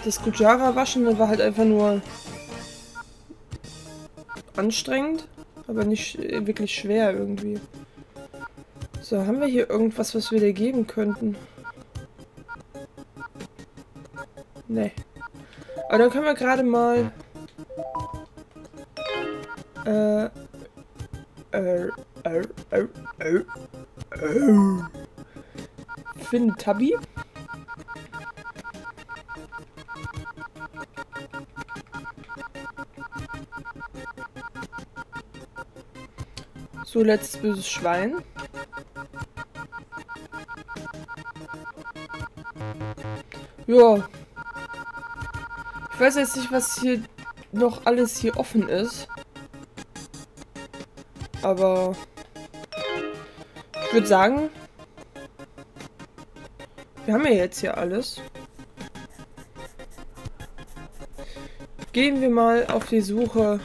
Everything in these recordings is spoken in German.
Das Kujara waschen war halt einfach nur anstrengend, aber nicht wirklich schwer irgendwie. So, haben wir hier irgendwas, was wir dir geben könnten? Nee. Aber dann können wir gerade mal äh, Finn Tabby. So, letztes böses Schwein. Ja. Ich weiß jetzt nicht, was hier noch alles hier offen ist. Aber ich würde sagen, wir haben ja jetzt hier alles. Gehen wir mal auf die Suche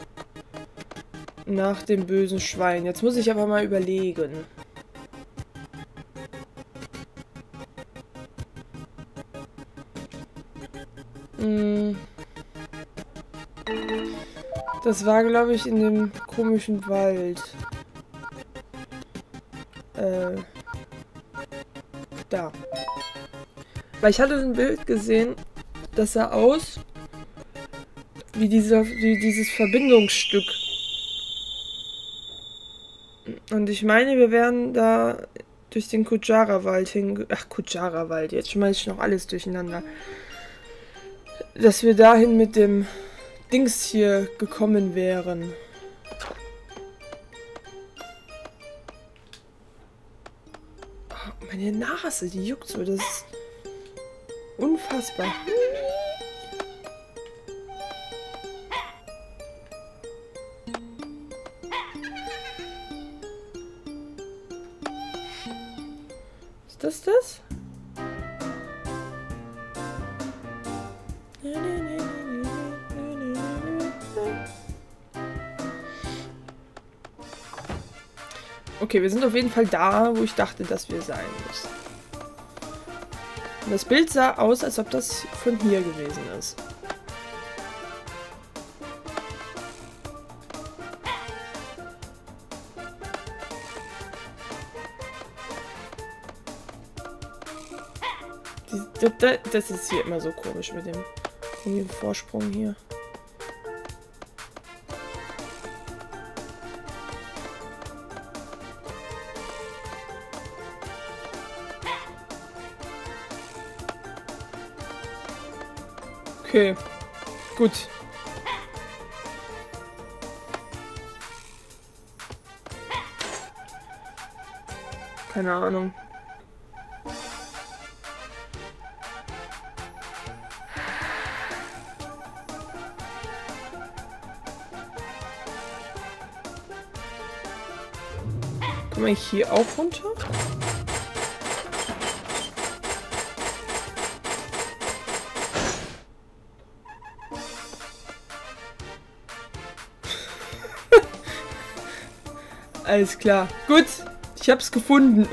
nach dem bösen Schwein. Jetzt muss ich aber mal überlegen. Das war, glaube ich, in dem komischen Wald. Da. Weil ich hatte ein Bild gesehen, das sah aus wie dieses Verbindungsstück. Und ich meine, wir wären da durch den Kujara-Wald hin... Ach, Kujara-Wald, jetzt schmeiß ich noch alles durcheinander. Dass wir dahin mit dem Dings hier gekommen wären. Oh, meine Nase, die juckt so, das ist unfassbar. Ist das das? Okay, wir sind auf jeden Fall da, wo ich dachte, dass wir sein müssen. Und das Bild sah aus, als ob das von hier gewesen ist. Das ist hier immer so komisch mit dem Vorsprung hier. Okay, gut. Keine Ahnung. Kann man hier auch runter? Alles klar. Gut, ich hab's gefunden.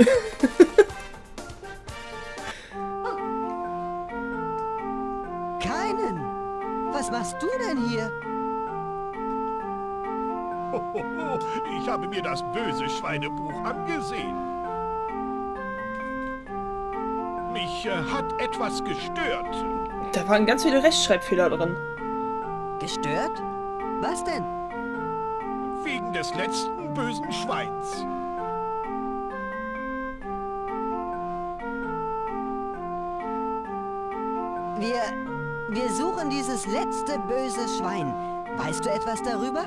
Keinen! Was machst du denn hier? Ich habe mir das böse Schweinebuch angesehen. Mich hat etwas gestört. Da waren ganz viele Rechtschreibfehler drin. Gestört? Was denn? Wegen des letzten bösen Schweins. Wir suchen dieses letzte böse Schwein. Weißt du etwas darüber?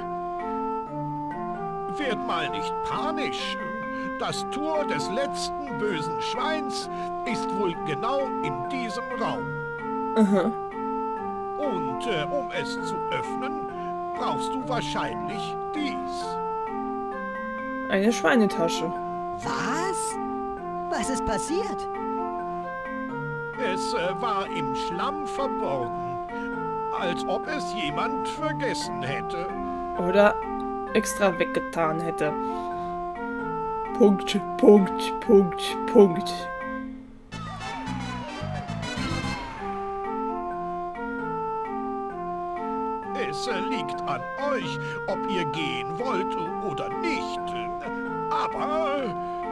Werd mal nicht panisch. Das Tor des letzten bösen Schweins ist wohl genau in diesem Raum. Aha. Und um es zu öffnen, brauchst du wahrscheinlich dies. Eine Schweinetasche. Was? Was ist passiert? Es war im Schlamm verborgen, als ob es jemand vergessen hätte. Oder extra weggetan hätte. Punkt, Punkt, Punkt, Punkt. Es liegt an euch, ob ihr gehen wollt oder nicht. Aber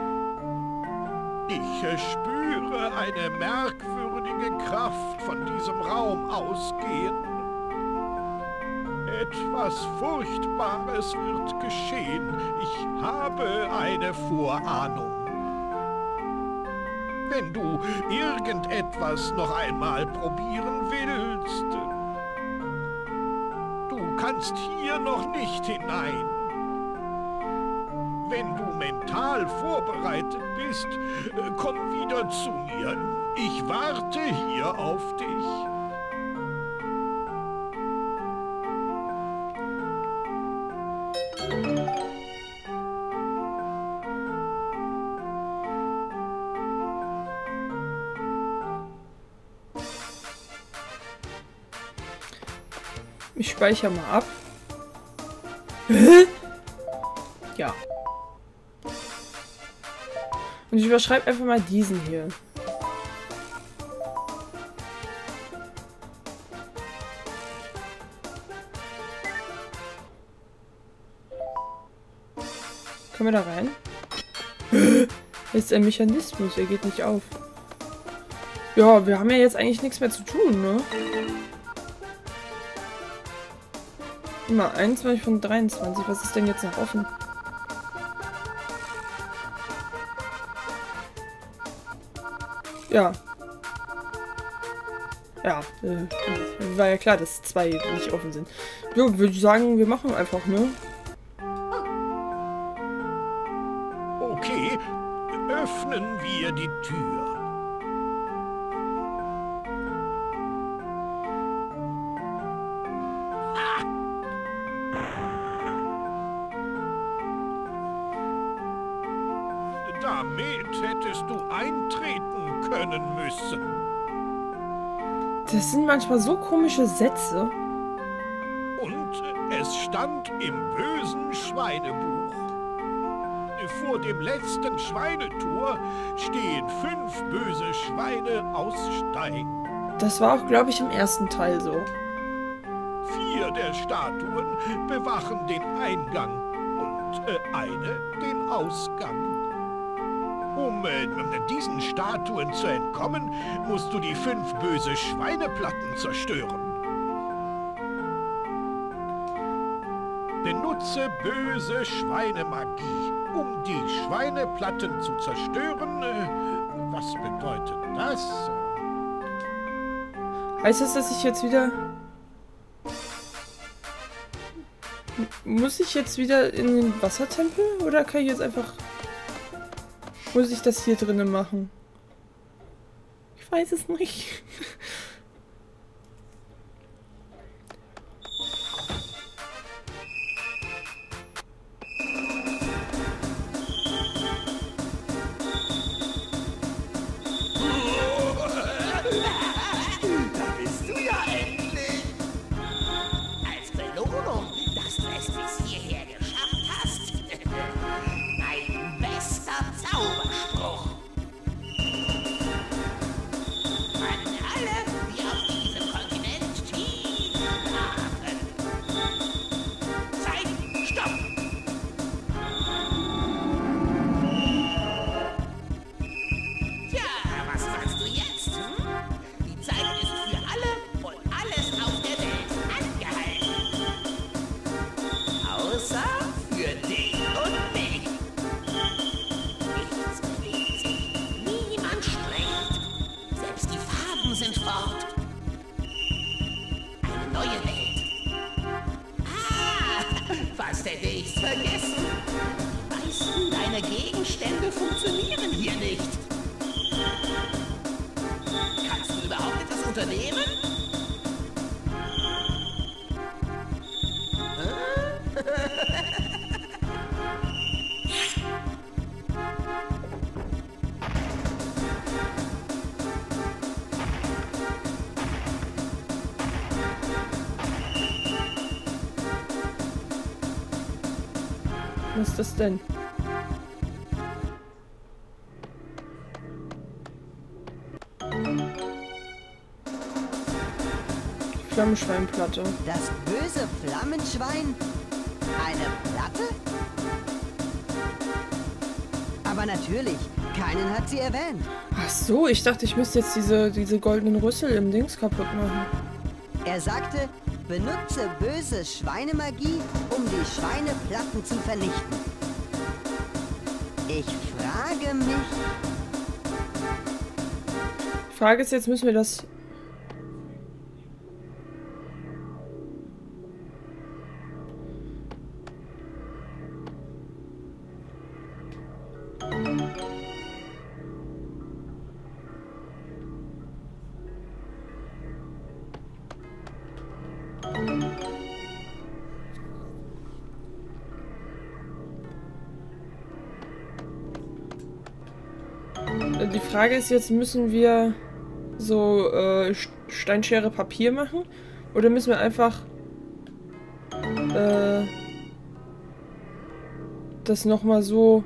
ich spüre eine merkwürdige Kraft von diesem Raum ausgehen. Etwas Furchtbares wird geschehen. Ich habe eine Vorahnung. Wenn du irgendetwas noch einmal probieren willst, du kannst hier noch nicht hinein. Wenn du mental vorbereitet bist, komm wieder zu mir. Ich warte hier auf dich. Ich speichere mal ab. Hä? Ja. Und ich überschreibe einfach mal diesen hier. Können wir da rein? Das ist ein Mechanismus, er geht nicht auf. Ja, wir haben ja jetzt eigentlich nichts mehr zu tun, ne? Immer 21 von 23. Was ist denn jetzt noch offen? Ja. Ja, war ja klar, dass 2 nicht offen sind. Jo, würde ich sagen, wir machen einfach, ne? Okay, öffnen wir die Tür. Damit hättest du eintreten können müssen. Das sind manchmal so komische Sätze. Und es stand im bösen Schweinebuch. Vor dem letzten Schweinetor stehen 5 böse Schweine aus Stein. Das war auch, glaube ich, im ersten Teil so. 4 der Statuen bewachen den Eingang und eine den Ausgang. Um diesen Statuen zu entkommen, musst du die 5 böse Schweineplatten zerstören. Benutze böse Schweinemagie, um die Schweineplatten zu zerstören. Was bedeutet das? Heißt das, dass ich jetzt wieder... Muss ich jetzt wieder in den Wassertempel? Oder kann ich jetzt einfach... Muss ich das hier drinnen machen? Ich weiß es nicht. Da bist du ja endlich! Als Belohnung, dass du es bis hierher geschafft hast. Mein bester Zauberspruch. An alle, die auf diesem Kontinent tief atmen. Zeit, stopp! Tja, was machst du jetzt? Hm? Die Zeit ist für alle und alles auf der Welt angehalten. Außer für dich und mich. Nichts bewegt sich, niemand spricht. Selbst die Farben sind fort. Eine neue Welt. Ah, fast hätte ich's vergessen. Die meisten deiner Gegenstände funktionieren hier nicht. Kannst du überhaupt etwas unternehmen? Was ist das denn? Flammenschweinplatte. Das böse Flammenschwein? Eine Platte? Aber natürlich, keinen hat sie erwähnt. Ach so, ich dachte, ich müsste jetzt diese goldenen Rüssel im Dings kaputt machen. Er sagte, benutze böse Schweinemagie, um die Schweineplatten zu vernichten. Ich frage mich... Die Frage ist jetzt, müssen wir das... Die Frage ist jetzt, müssen wir so Steinschere Papier machen? Oder müssen wir einfach das nochmal so...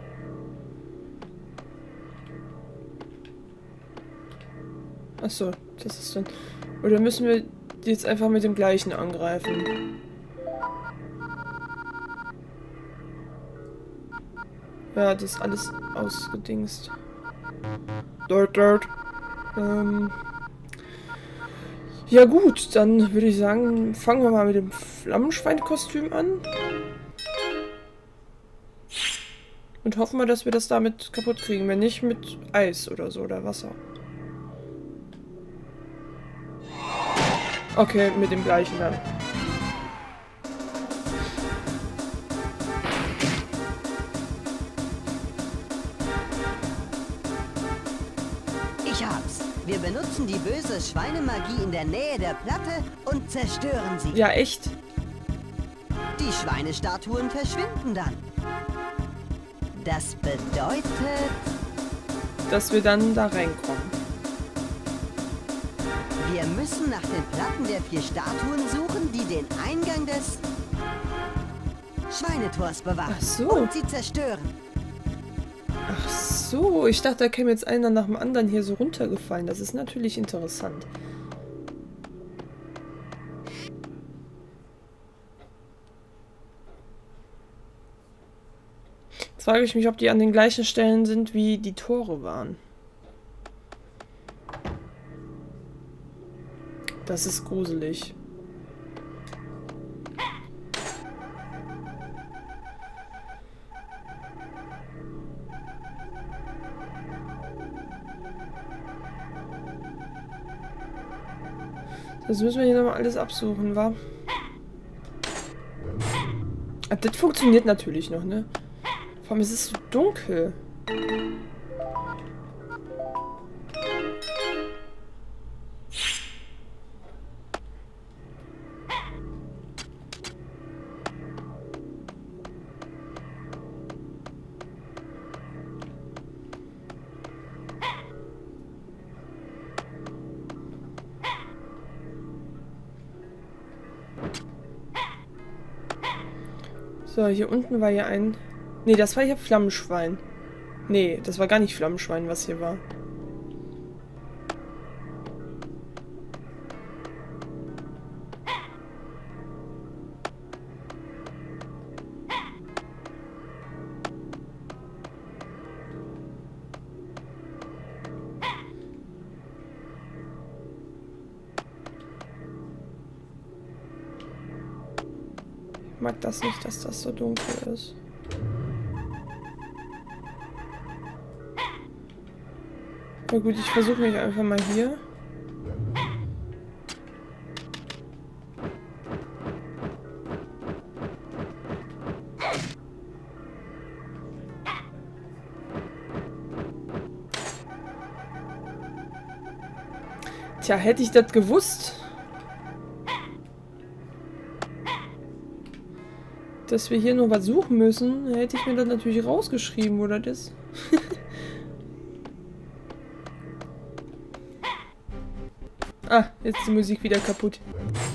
Achso, das ist dann... Oder müssen wir jetzt einfach mit dem gleichen angreifen? Ja, das ist alles ausgedingst. Dort. Ja gut, dann würde ich sagen, fangen wir mal mit dem Flammenschwein-Kostüm an. Und hoffen wir, dass wir das damit kaputt kriegen. Wenn nicht, mit Eis oder so oder Wasser. Okay, mit dem gleichen dann. Ich hab's. Wir benutzen die böse Schweinemagie in der Nähe der Platte und zerstören sie. Ja, echt? Die Schweinestatuen verschwinden dann. Das bedeutet... Dass wir dann da reinkommen. Wir müssen nach den Platten der 4 Statuen suchen, die den Eingang des Schweinetors bewachen. Ach so. Und sie zerstören. Ach so, ich dachte, da käme jetzt einer nach dem anderen hier so runtergefallen. Das ist natürlich interessant. Jetzt frage ich mich, ob die an den gleichen Stellen sind, wie die Tore waren. Das ist gruselig. Das müssen wir hier nochmal alles absuchen, wa? Ah, das funktioniert natürlich noch, ne? Vor allem ist es so dunkel. So, hier unten war ja ein... Nee, das war hier Flammenschwein. Nee, das war gar nicht Flammenschwein, was hier war. Ich mag das nicht, dass das so dunkel ist. Na gut, ich versuche mich einfach mal hier. Tja, hätte ich das gewusst, dass wir hier noch was suchen müssen, hätte ich mir das natürlich rausgeschrieben, oder das? Ah, jetzt ist die Musik wieder kaputt.